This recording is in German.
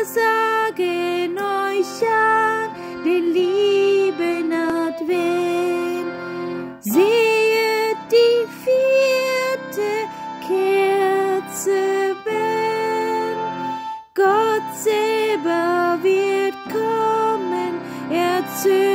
wir sagen euch an den lieben Advent. Sehet die 4. Kerze brennt, Gott selber wird kommen, er zögert